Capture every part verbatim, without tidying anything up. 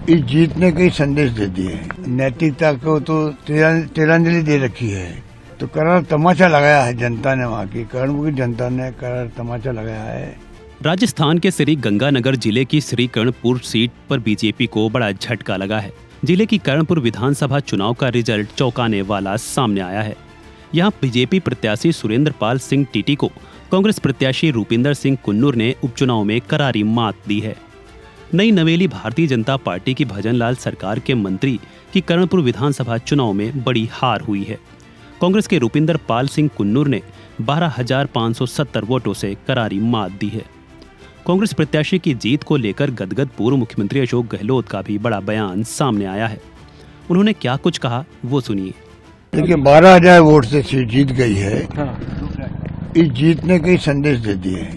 इस जीत ने कई संदेश दे दिए। नैतिकता को तो तिलांजलि दे रखी है, तो करार तमाचा लगाया है जनता ने, वहाँ की कर्णपुर की जनता ने करार तमाचा लगाया है। राजस्थान के श्री गंगानगर जिले की श्री कर्णपुर सीट पर बीजेपी को बड़ा झटका लगा है। जिले की कर्णपुर विधानसभा चुनाव का रिजल्ट चौंकाने वाला सामने आया है। यहाँ बीजेपी प्रत्याशी सुरेंद्र पाल सिंह टीटी को कांग्रेस प्रत्याशी रूपिंदर सिंह कुन्नूर ने उपचुनाव में करारी मात दी है। नई नवेली भारतीय जनता पार्टी की भजनलाल सरकार के मंत्री की कर्णपुर विधानसभा चुनाव में बड़ी हार हुई है। कांग्रेस के रूपिंदर पाल सिंह कुन्नूर ने बारह हजार पाँच सौ सत्तर वोटों से करारी मात दी है। कांग्रेस प्रत्याशी की जीत को लेकर गदगद पूर्व मुख्यमंत्री अशोक गहलोत का भी बड़ा बयान सामने आया है। उन्होंने क्या कुछ कहा वो सुनिए। देखिए, बारह हजार वोट से सीट जीत गई है। इस जीत ने कई संदेश दे दिए।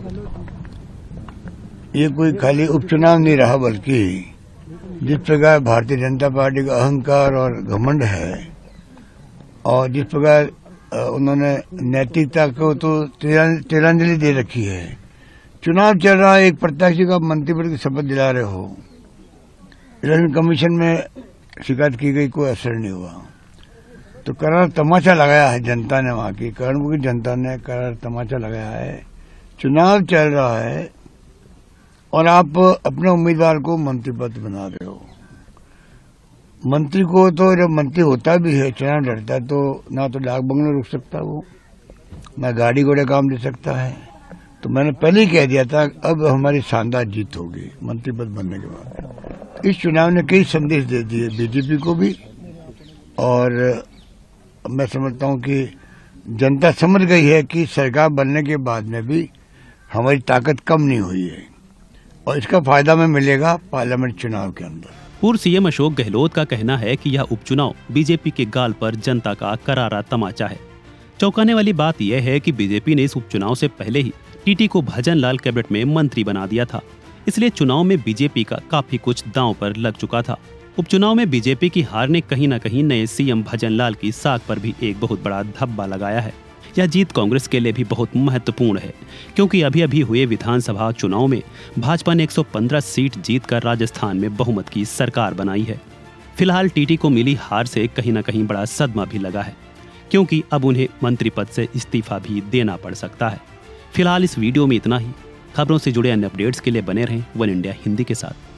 ये कोई खाली उपचुनाव नहीं रहा, बल्कि जिस प्रकार भारतीय जनता पार्टी का अहंकार और घमंड है और जिस प्रकार उन्होंने नैतिकता को तो तिलांजलि दे रखी है। चुनाव चल रहा है, एक प्रत्याशी का मंत्री पद की शपथ दिला रहे हो, इलेक्शन कमीशन में शिकायत की गई, कोई असर नहीं हुआ, तो करार तमाचा लगाया है जनता ने, वहाँ की कर्णपुर की जनता ने करार तमाचा लगाया है। चुनाव चल रहा है और आप अपने उम्मीदवार को मंत्री पद बना रहे हो। मंत्री को तो जब मंत्री होता भी है, चुनाव लड़ता है, तो ना तो डाक बंगले रुक सकता वो, ना गाड़ी घोड़े काम दे सकता है। तो मैंने पहले ही कह दिया था, अब हमारी शानदार जीत होगी मंत्री पद बनने के बाद। इस चुनाव ने कई संदेश दे दिए बीजेपी को भी, और मैं समझता हूं कि जनता समझ गई है कि सरकार बनने के बाद में भी हमारी ताकत कम नहीं हुई है, और इसका फायदा में मिलेगा पार्लियामेंट चुनाव के अंदर। पूर्व सीएम अशोक गहलोत का कहना है कि यह उपचुनाव बीजेपी के गाल पर जनता का करारा तमाचा है। चौंकाने वाली बात यह है कि बीजेपी ने इस उपचुनाव से पहले ही टीटी को भजनलाल कैबिनेट में मंत्री बना दिया था, इसलिए चुनाव में बीजेपी का काफी कुछ दांव पर लग चुका था। उपचुनाव में बीजेपी की हार ने कहीं न कहीं नए सीएम भजनलाल की साख पर भी एक बहुत बड़ा धब्बा लगाया है। यह जीत कांग्रेस के लिए भी बहुत महत्वपूर्ण है, क्योंकि अभी अभी हुए विधानसभा चुनाव में भाजपा ने एक सौ पंद्रह सीट जीतकर राजस्थान में बहुमत की सरकार बनाई है। फिलहाल टीटी को मिली हार से कहीं न कहीं बड़ा सदमा भी लगा है, क्योंकि अब उन्हें मंत्री पद से इस्तीफा भी देना पड़ सकता है। फिलहाल इस वीडियो में इतना ही। खबरों से जुड़े अन्य अपडेट्स के लिए बने रहें वन इंडिया हिंदी के साथ।